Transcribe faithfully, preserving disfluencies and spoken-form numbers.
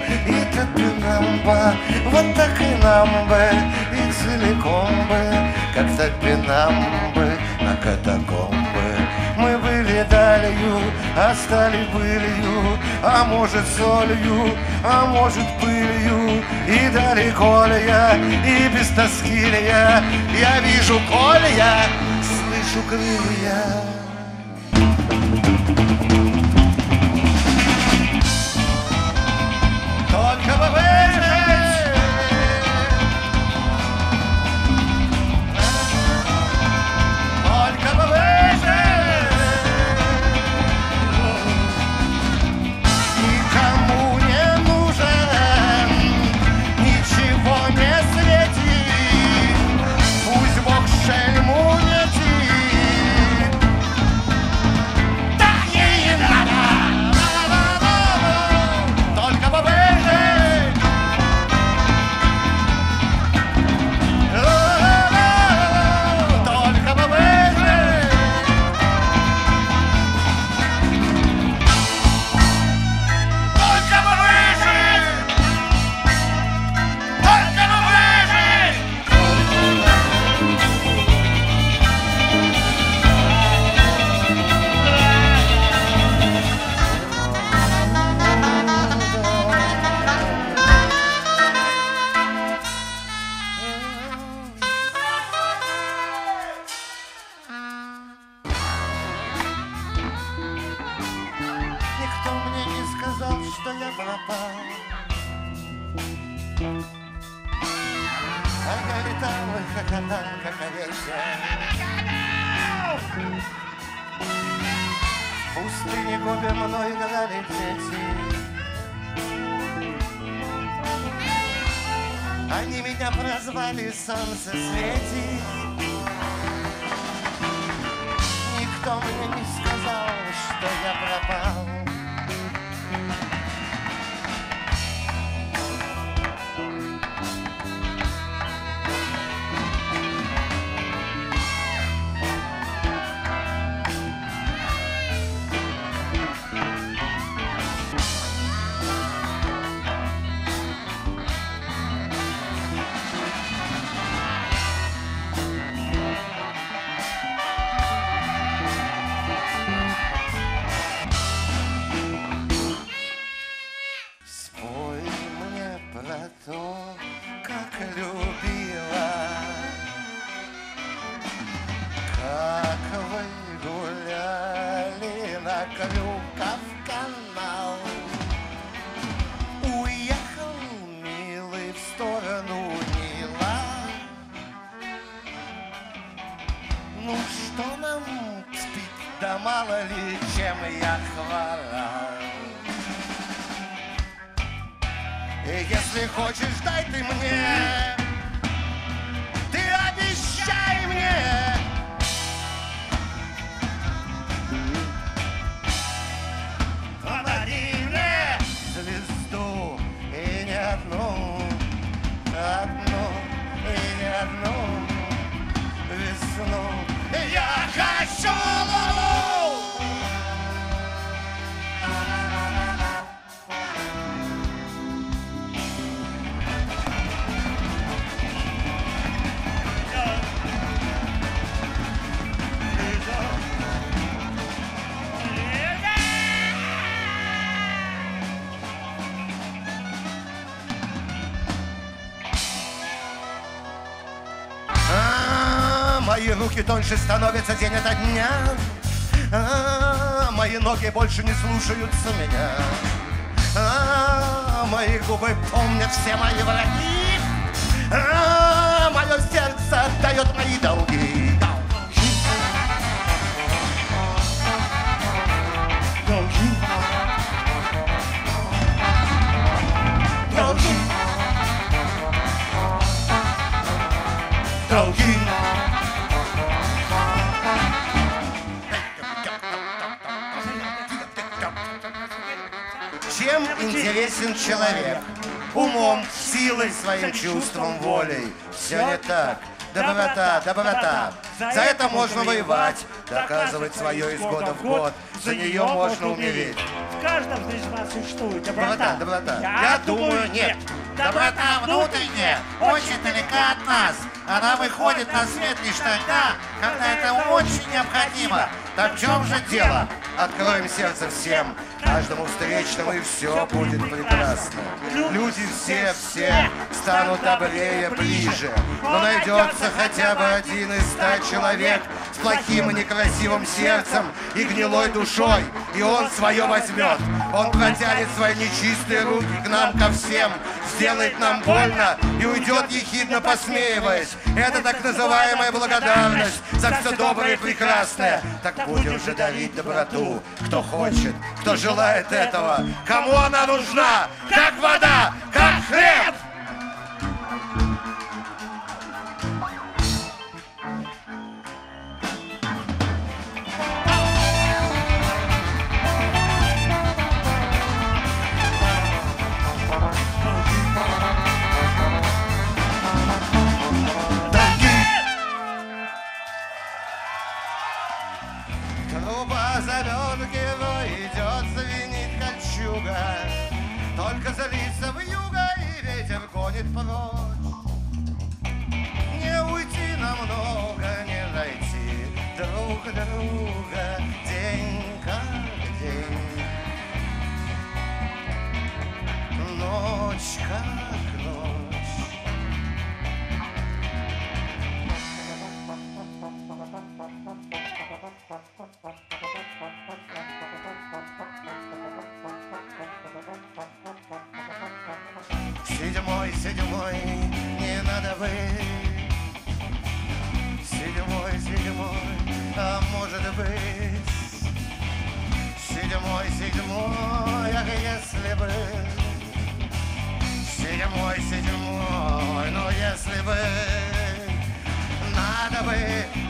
и так бы нам бы, вот так и нам бы, и целиком бы, как так бы нам бы на катакомбы. Мы были далью, а стали пылью, а может солью, а может пылью. И далеко ли я, и без тоски ли я, я вижу, коли я слышу крылья. Только бы выжить, только бы выжить. Никому не нужен, ничего не светит, пусть Бог шельму метит. Да ей не надо, только бы выжить, только бы выжить. Только бы выжить, только бы выжить. Никто мне не сказал, что я пропал, а я летал и хохотал, как овечка. В пустыне губе мной играли дети, они меня прозвали солнцесвети. Никто мне не сказал, что я пропал. Спой мне про то, как любила, как вы гуляли на Крюков канал. Уехал, милый, в сторону Нила. Ну что нам спит, да мало ли, чем я хворал. И если хочешь, дай ты мне, ты обещай мне. Подари мне звезду, и не одну, одну, и не одну весну. Я хочу луну. Мои руки тоньше становятся день ото дня, а, мои ноги больше не слушаются меня, а, мои губы помнят все мои враги, а, мое сердце отдает мои долги. Долги. Долги. Долги. Чем интересен человек? Умом, силой, своим чувством, волей. Все не так. Доброта, доброта. За это можно воевать, доказывать свое из года в год. За нее можно умереть. в каждом из вас существует доброта. Доброта, доброта. Я, Я думаю, думаю, нет. Доброта внутренняя очень далека от нас. Она выходит на свет лишь тогда, когда это очень необходимо. Так в чем же дело? Откроем сердце всем, каждому встречному, и все будет прекрасно. Люди все, все станут добрее, ближе. Но найдется хотя бы один из ста человек с плохим и некрасивым сердцем и гнилой душой, и он свое возьмет. Он протянет свои нечистые руки к нам, ко всем, сделает нам больно и уйдет, ехидно посмеиваясь. Это так называемая благодарность за все доброе и прекрасное. Так будем же дарить доброту, кто хочет, кто желает этого. Кому она нужна? Как вода, как хлеб! Труба замёрзгива, идет, звенит кольчуга. Только залиться в юго, и ветер гонит прочь. Не уйти намного, не найти друг друга день как день, ночь как ночь. Седьмой, седьмой, не надо быть. Седьмой, седьмой, а может быть. Седьмой, седьмой, ах, если бы. Седьмой, седьмой, ну если бы. Надо бы